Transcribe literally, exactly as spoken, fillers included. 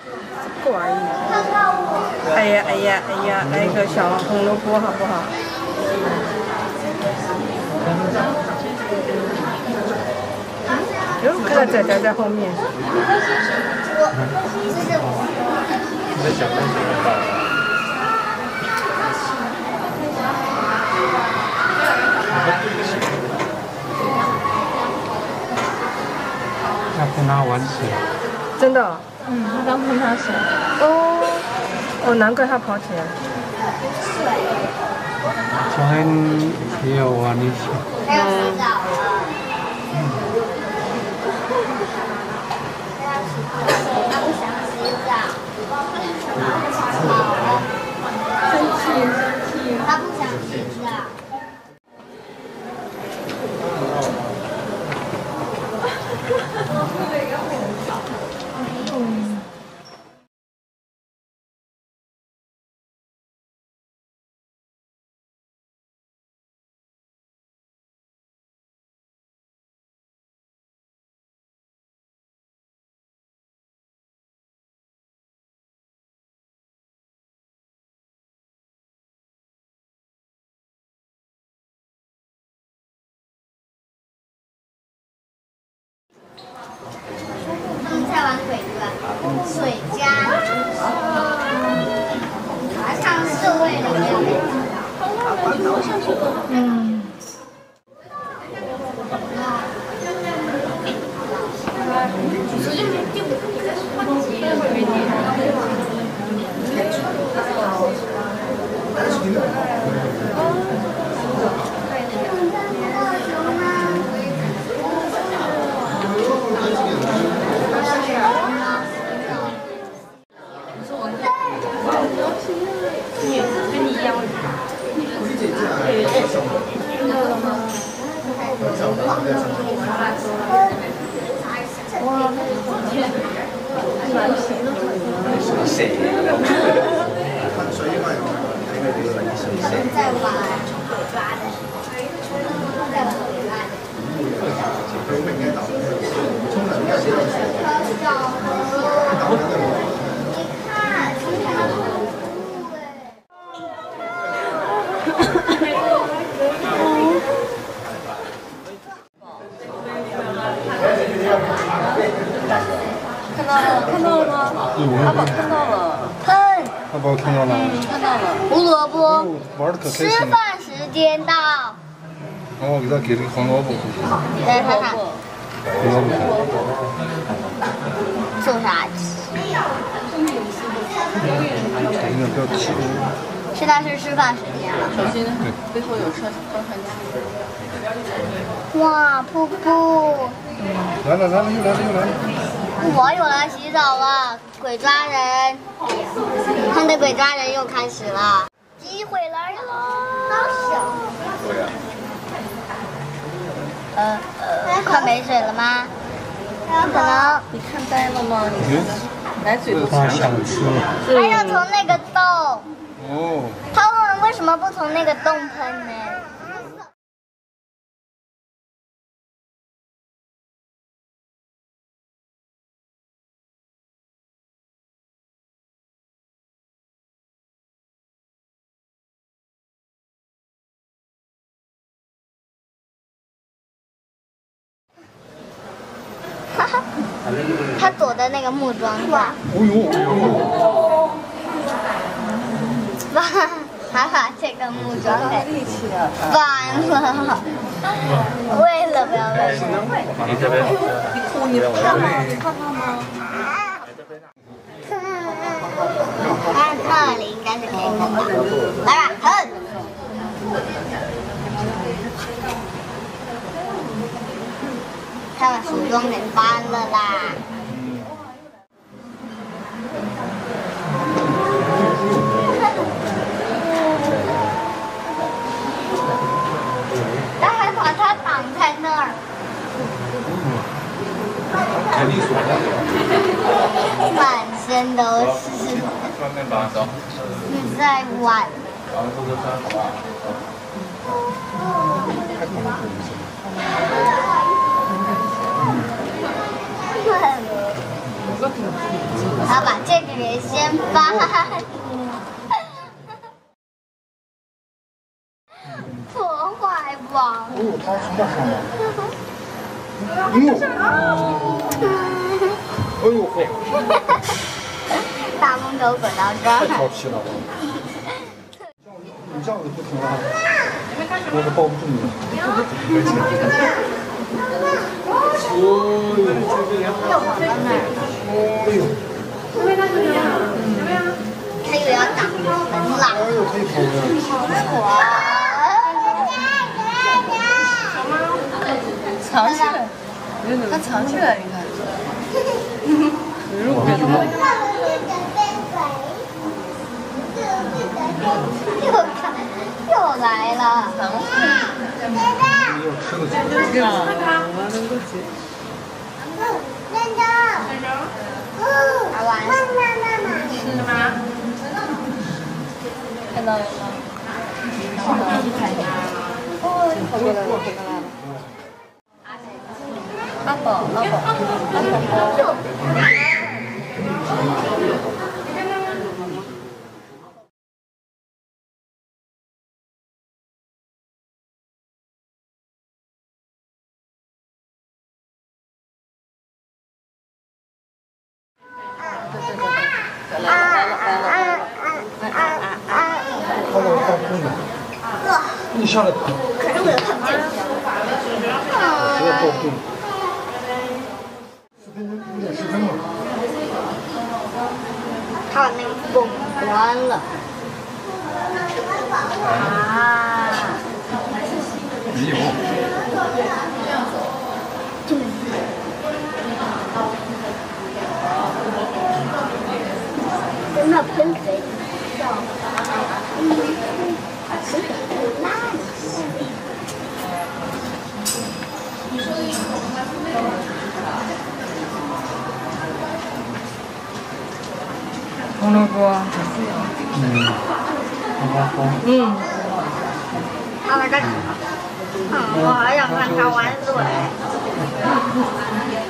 怪异。哎呀哎呀哎呀，来一个小红萝卜好不好？哟，看到仔仔在后面。 我，这是我。 你在想东西很大。 要跟他玩水。 真的、哦？ 嗯，他刚碰他手。 哦，哦，难怪他跑起来。 昨天也有玩一下。 还要洗澡了。他不想洗澡。 生气生气。 他不想洗澡。他们在玩鬼对水家，好像是为了嗯。 在玩， 看到了，看到了吗？阿宝看到了。 喷。 阿宝看到了。 嗯，看到了。 胡萝卜。 玩的可开吃心了。 饭时间到。 哦，给他给了个黄萝卜。 来看看。 黄萝卜。 做啥吃？ 应该不要吃。 现在是吃饭时间了。 手机呢？背后有车装船家。 哇，瀑布！ 来了来了，又来了又来了。 我有来洗澡了，鬼抓人！他的鬼抓人又开始了，机会来了！呃呃，快没水了吗？可能。 你看呆了吗？你看看，来嘴都他想吃。 还要从那个洞。 哦。 他们为什么不从那个洞喷呢？哈哈，他躲在那个木桩下。 哦呦！ 把还把这个木桩给翻了，为了不要被你这边。 你哭，你怕吗？你怕怕吗？ 那那里应该是可以看到。来吧，喷！他把树桩给翻了啦。他还把它挡在那儿。 肯定锁的。 满身都是。 外面把走。 你在玩。 然后坐车好不好？ 他把这破坏吧。 哦，它什么声啊？哎呦！哎呦呵！ 大风狗滚到这太儿。 调皮了吧！你这样子不行了，我可抱不住你。哦呦！ 又跑到那儿。 哦呦！ 他又要打门了。 哎呦，可以跑了。 藏起来，它藏起来，你看。 如果又看，又来了。 你有吃的去。 玩完了。 是吗？看到了吗？哦，跑过来了，跑过来了。阿宝，阿宝，阿宝。对对对对，来了来了来了来了！哎哎哎哎！ 他那个放空的，你下来跑， 可是我又看不见。 实在抱不住。十分钟，五点十分了。 他把那个泵关了。啊！ 没有。 真的喷水。 红萝卜。 嗯。 嗯。 他在干什么？嗯，我还想看他玩水。